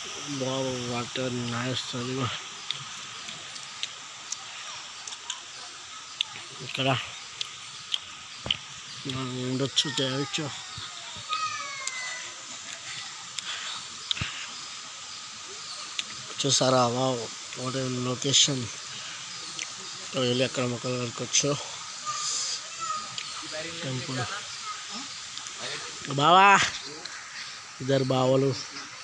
Wow water nice అది ఇక్కడ ఉండొచ్చు చేయొచ్చు. చూసారా వావ్ వాట్ లొకేషన్. ఇక్కడ వెళ్ళి అక్కడ మొక్కలు దొరకొచ్చు. టెంపుల్ బావా ఇద్దరు బావలు